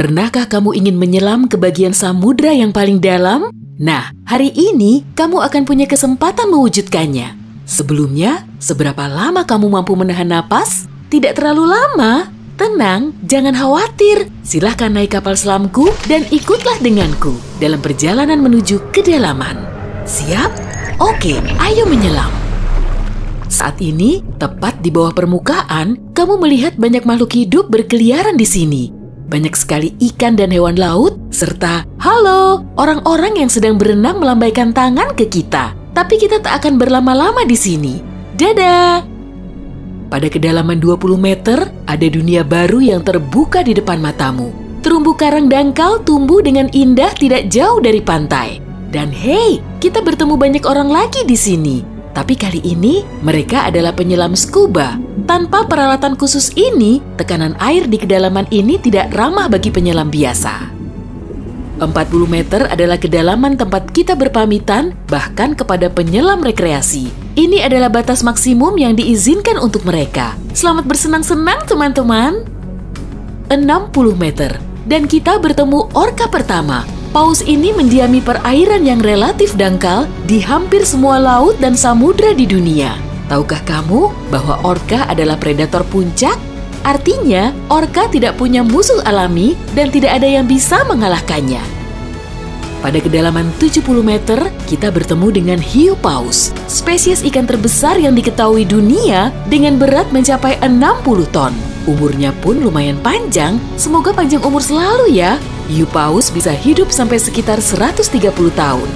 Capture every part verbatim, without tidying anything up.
Pernahkah kamu ingin menyelam ke bagian samudra yang paling dalam? Nah, hari ini kamu akan punya kesempatan mewujudkannya. Sebelumnya, seberapa lama kamu mampu menahan napas? Tidak terlalu lama. Tenang, jangan khawatir. Silahkan naik kapal selamku dan ikutlah denganku dalam perjalanan menuju kedalaman. Siap? Oke, ayo menyelam. Saat ini, tepat di bawah permukaan, kamu melihat banyak makhluk hidup berkeliaran di sini. Banyak sekali ikan dan hewan laut, serta halo, orang-orang yang sedang berenang melambaikan tangan ke kita. Tapi kita tak akan berlama-lama di sini. Dadah! Pada kedalaman dua puluh meter, ada dunia baru yang terbuka di depan matamu. Terumbu karang dangkal tumbuh dengan indah tidak jauh dari pantai. Dan hei, kita bertemu banyak orang lagi di sini. Tapi kali ini, mereka adalah penyelam scuba. Tanpa peralatan khusus ini, tekanan air di kedalaman ini tidak ramah bagi penyelam biasa. empat puluh meter adalah kedalaman tempat kita berpamitan, bahkan kepada penyelam rekreasi. Ini adalah batas maksimum yang diizinkan untuk mereka. Selamat bersenang-senang, teman-teman. enam puluh meter, dan kita bertemu orka pertama. Paus ini mendiami perairan yang relatif dangkal di hampir semua laut dan samudra di dunia. Tahukah kamu bahwa orka adalah predator puncak? Artinya, orka tidak punya musuh alami dan tidak ada yang bisa mengalahkannya. Pada kedalaman tujuh puluh meter, kita bertemu dengan hiu paus, spesies ikan terbesar yang diketahui dunia dengan berat mencapai enam puluh ton. Umurnya pun lumayan panjang, semoga panjang umur selalu ya. Hiu paus bisa hidup sampai sekitar seratus tiga puluh tahun.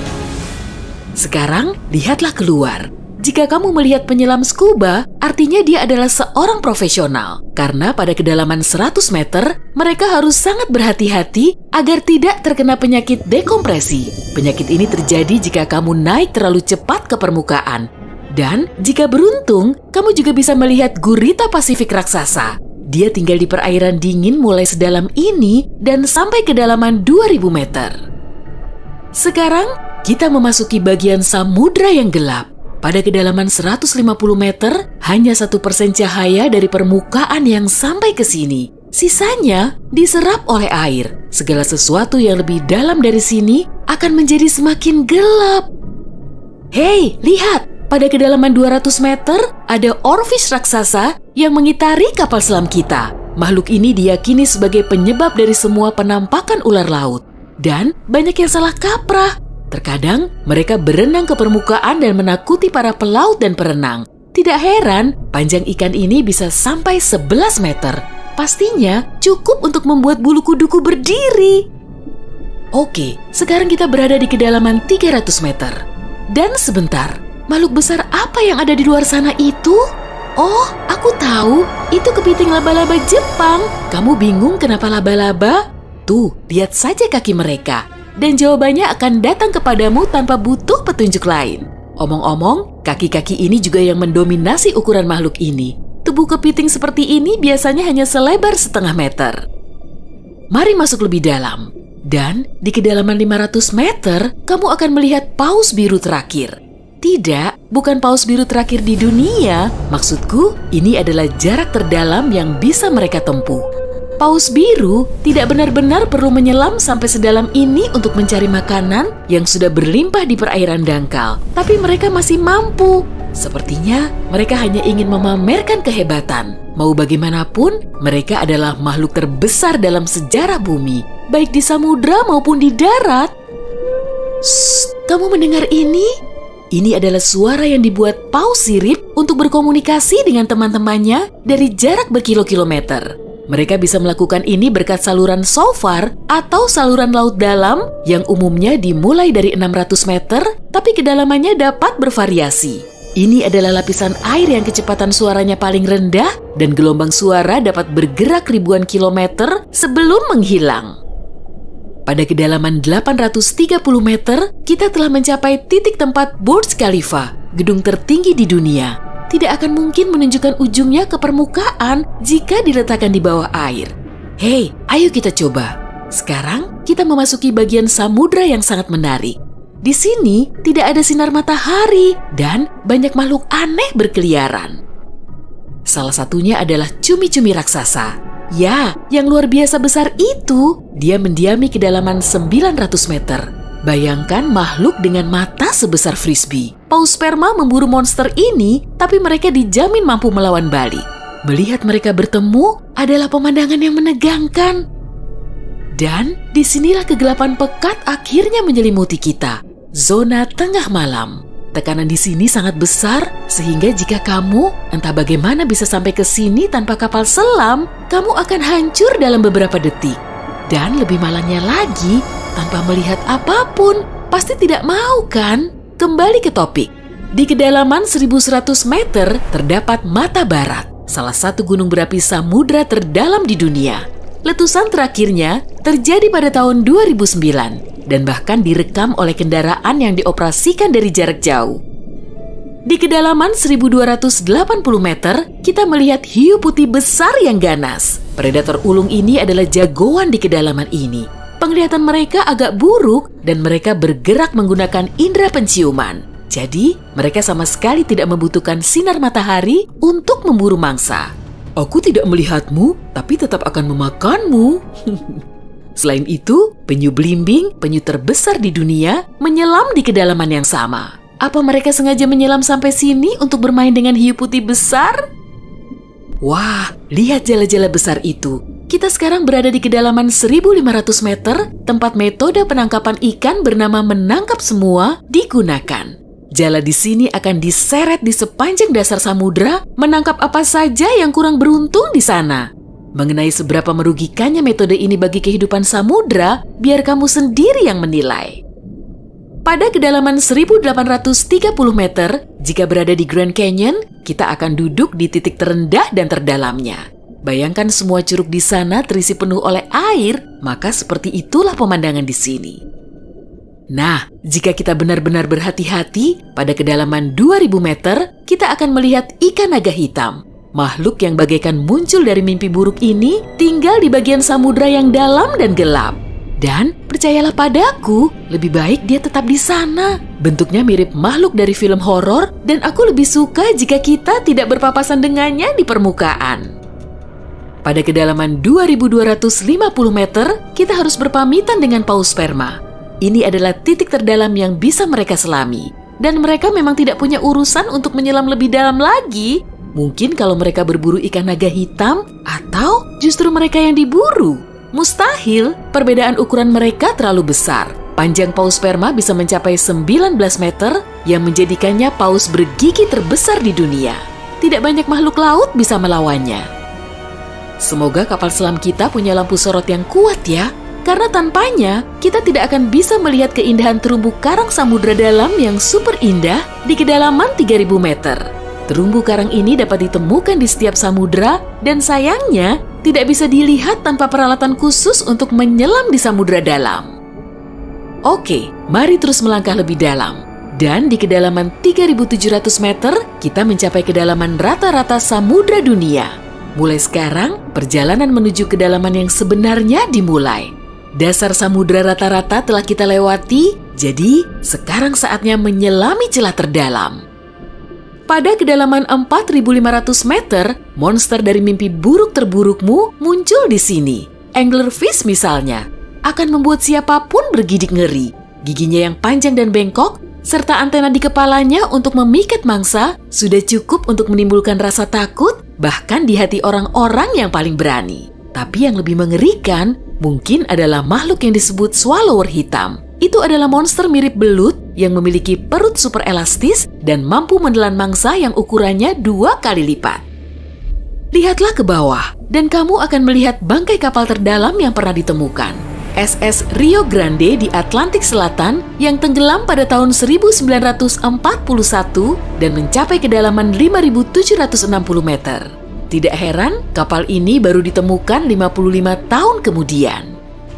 Sekarang, lihatlah keluar. Jika kamu melihat penyelam scuba, artinya dia adalah seorang profesional. Karena pada kedalaman seratus meter, mereka harus sangat berhati-hati agar tidak terkena penyakit dekompresi. Penyakit ini terjadi jika kamu naik terlalu cepat ke permukaan. Dan jika beruntung, kamu juga bisa melihat gurita Pasifik raksasa. Dia tinggal di perairan dingin mulai sedalam ini dan sampai kedalaman dua ribu meter. Sekarang, kita memasuki bagian samudra yang gelap. Pada kedalaman seratus lima puluh meter, hanya satu persen cahaya dari permukaan yang sampai ke sini. Sisanya diserap oleh air. Segala sesuatu yang lebih dalam dari sini akan menjadi semakin gelap. Hei, lihat! Pada kedalaman dua ratus meter, ada oarfish raksasa yang mengitari kapal selam kita. Makhluk ini diyakini sebagai penyebab dari semua penampakan ular laut. Dan banyak yang salah kaprah. Terkadang, mereka berenang ke permukaan dan menakuti para pelaut dan perenang. Tidak heran, panjang ikan ini bisa sampai sebelas meter. Pastinya cukup untuk membuat bulu kuduku berdiri. Oke, sekarang kita berada di kedalaman tiga ratus meter. Dan sebentar, makhluk besar apa yang ada di luar sana itu? Oh, aku tahu, itu kepiting laba-laba Jepang. Kamu bingung kenapa laba-laba? Tuh, lihat saja kaki mereka. Dan jawabannya akan datang kepadamu tanpa butuh petunjuk lain. Omong-omong, kaki-kaki ini juga yang mendominasi ukuran makhluk ini. Tubuh kepiting seperti ini biasanya hanya selebar setengah meter. Mari masuk lebih dalam. Dan di kedalaman lima ratus meter, kamu akan melihat paus biru terakhir. Tidak, bukan paus biru terakhir di dunia. Maksudku, ini adalah jarak terdalam yang bisa mereka tempuh. Paus biru tidak benar-benar perlu menyelam sampai sedalam ini untuk mencari makanan yang sudah berlimpah di perairan dangkal. Tapi mereka masih mampu. Sepertinya mereka hanya ingin memamerkan kehebatan. Mau bagaimanapun, mereka adalah makhluk terbesar dalam sejarah bumi, baik di samudra maupun di darat. Shh, kamu mendengar ini? Ini adalah suara yang dibuat paus sirip untuk berkomunikasi dengan teman-temannya dari jarak berkilo-kilometer. Mereka bisa melakukan ini berkat saluran shofar atau saluran laut dalam yang umumnya dimulai dari enam ratus meter, tapi kedalamannya dapat bervariasi. Ini adalah lapisan air yang kecepatan suaranya paling rendah dan gelombang suara dapat bergerak ribuan kilometer sebelum menghilang. Pada kedalaman delapan ratus tiga puluh meter, kita telah mencapai titik tempat Burj Khalifa, gedung tertinggi di dunia. Tidak akan mungkin menunjukkan ujungnya ke permukaan jika diletakkan di bawah air. Hei, ayo kita coba. Sekarang kita memasuki bagian samudra yang sangat menarik. Di sini tidak ada sinar matahari dan banyak makhluk aneh berkeliaran. Salah satunya adalah cumi-cumi raksasa. Ya, yang luar biasa besar itu, dia mendiami kedalaman sembilan ratus meter. Bayangkan makhluk dengan mata sebesar frisbee. Paus sperma memburu monster ini, tapi mereka dijamin mampu melawan balik. Melihat mereka bertemu adalah pemandangan yang menegangkan. Dan disinilah kegelapan pekat akhirnya menyelimuti kita. Zona tengah malam. Tekanan di sini sangat besar, sehingga jika kamu entah bagaimana bisa sampai ke sini tanpa kapal selam, kamu akan hancur dalam beberapa detik. Dan lebih malangnya lagi, tanpa melihat apapun, pasti tidak mau kan? Kembali ke topik. Di kedalaman seribu seratus meter terdapat Mata Barat, salah satu gunung berapi samudra terdalam di dunia. Letusan terakhirnya terjadi pada tahun dua ribu sembilan dan bahkan direkam oleh kendaraan yang dioperasikan dari jarak jauh. Di kedalaman seribu dua ratus delapan puluh meter, kita melihat hiu putih besar yang ganas. Predator ulung ini adalah jagoan di kedalaman ini. Penglihatan mereka agak buruk dan mereka bergerak menggunakan indera penciuman. Jadi, mereka sama sekali tidak membutuhkan sinar matahari untuk memburu mangsa. Aku tidak melihatmu, tapi tetap akan memakanmu. Selain itu, penyu belimbing, penyu terbesar di dunia, menyelam di kedalaman yang sama. Apa mereka sengaja menyelam sampai sini untuk bermain dengan hiu putih besar? Wah, lihat jala-jala besar itu. Kita sekarang berada di kedalaman seribu lima ratus meter, tempat metode penangkapan ikan bernama menangkap semua digunakan. Jala di sini akan diseret di sepanjang dasar samudra, menangkap apa saja yang kurang beruntung di sana. Mengenai seberapa merugikannya metode ini bagi kehidupan samudra, biar kamu sendiri yang menilai. Pada kedalaman seribu delapan ratus tiga puluh meter, jika berada di Grand Canyon, kita akan duduk di titik terendah dan terdalamnya. Bayangkan semua curug di sana terisi penuh oleh air, maka seperti itulah pemandangan di sini. Nah, jika kita benar-benar berhati-hati, pada kedalaman dua ribu meter, kita akan melihat ikan naga hitam. Makhluk yang bagaikan muncul dari mimpi buruk ini tinggal di bagian samudra yang dalam dan gelap. Dan percayalah padaku, lebih baik dia tetap di sana. Bentuknya mirip makhluk dari film horor dan aku lebih suka jika kita tidak berpapasan dengannya di permukaan. Pada kedalaman dua ribu dua ratus lima puluh meter, kita harus berpamitan dengan paus sperma. Ini adalah titik terdalam yang bisa mereka selami. Dan mereka memang tidak punya urusan untuk menyelam lebih dalam lagi. Mungkin kalau mereka berburu ikan naga hitam, atau justru mereka yang diburu. Mustahil, perbedaan ukuran mereka terlalu besar. Panjang paus sperma bisa mencapai sembilan belas meter, yang menjadikannya paus bergigi terbesar di dunia. Tidak banyak makhluk laut bisa melawannya. Semoga kapal selam kita punya lampu sorot yang kuat ya. Karena tanpanya, kita tidak akan bisa melihat keindahan terumbu karang samudra dalam yang super indah di kedalaman tiga ribu meter. Terumbu karang ini dapat ditemukan di setiap samudra dan sayangnya tidak bisa dilihat tanpa peralatan khusus untuk menyelam di samudra dalam. Oke, mari terus melangkah lebih dalam. Dan di kedalaman tiga ribu tujuh ratus meter, kita mencapai kedalaman rata-rata samudra dunia. Mulai sekarang, perjalanan menuju kedalaman yang sebenarnya dimulai. Dasar samudra rata-rata telah kita lewati, jadi sekarang saatnya menyelami celah terdalam. Pada kedalaman empat ribu lima ratus meter, monster dari mimpi buruk terburukmu muncul di sini. Anglerfish misalnya, akan membuat siapapun bergidik ngeri. Giginya yang panjang dan bengkok, serta antena di kepalanya untuk memikat mangsa, sudah cukup untuk menimbulkan rasa takut, bahkan di hati orang-orang yang paling berani. Tapi yang lebih mengerikan, mungkin adalah makhluk yang disebut swallower hitam. Itu adalah monster mirip belut yang memiliki perut super elastis dan mampu menelan mangsa yang ukurannya dua kali lipat. Lihatlah ke bawah, dan kamu akan melihat bangkai kapal terdalam yang pernah ditemukan. S S Rio Grande di Atlantik Selatan yang tenggelam pada tahun seribu sembilan ratus empat puluh satu dan mencapai kedalaman lima ribu tujuh ratus enam puluh meter. Tidak heran, kapal ini baru ditemukan lima puluh lima tahun kemudian.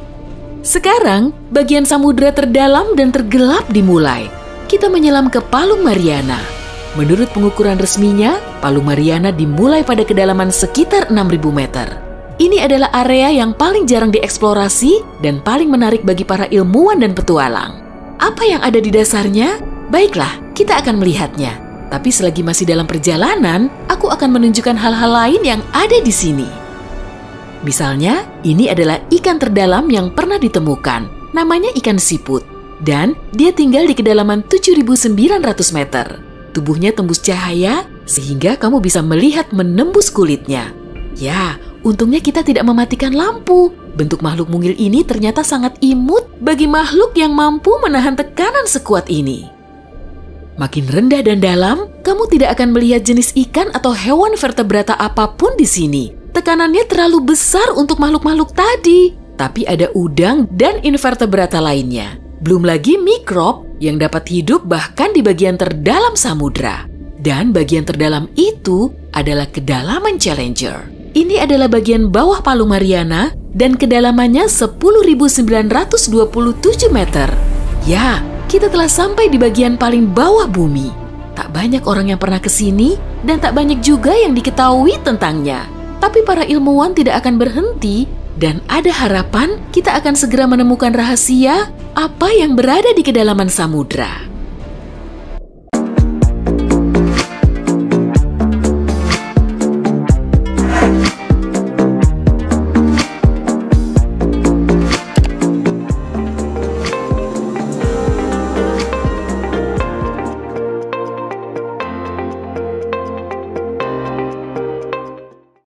Sekarang, bagian samudra terdalam dan tergelap dimulai. Kita menyelam ke Palung Mariana. Menurut pengukuran resminya, Palung Mariana dimulai pada kedalaman sekitar enam ribu meter. Ini adalah area yang paling jarang dieksplorasi dan paling menarik bagi para ilmuwan dan petualang. Apa yang ada di dasarnya? Baiklah, kita akan melihatnya. Tapi selagi masih dalam perjalanan, aku akan menunjukkan hal-hal lain yang ada di sini. Misalnya, ini adalah ikan terdalam yang pernah ditemukan. Namanya ikan siput. Dan dia tinggal di kedalaman tujuh ribu sembilan ratus meter. Tubuhnya tembus cahaya sehingga kamu bisa melihat menembus kulitnya. Ya, untungnya kita tidak mematikan lampu. Bentuk makhluk mungil ini ternyata sangat imut bagi makhluk yang mampu menahan tekanan sekuat ini. Makin rendah dan dalam, kamu tidak akan melihat jenis ikan atau hewan vertebrata apapun di sini. Tekanannya terlalu besar untuk makhluk-makhluk tadi. Tapi ada udang dan invertebrata lainnya. Belum lagi mikrob yang dapat hidup bahkan di bagian terdalam samudra. Dan bagian terdalam itu adalah kedalaman Challenger. Ini adalah bagian bawah Palu Mariana dan kedalamannya sepuluh ribu sembilan ratus dua puluh tujuh meter. Ya, kita telah sampai di bagian paling bawah bumi. Tak banyak orang yang pernah ke sini dan tak banyak juga yang diketahui tentangnya. Tapi para ilmuwan tidak akan berhenti dan ada harapan kita akan segera menemukan rahasia apa yang berada di kedalaman samudra.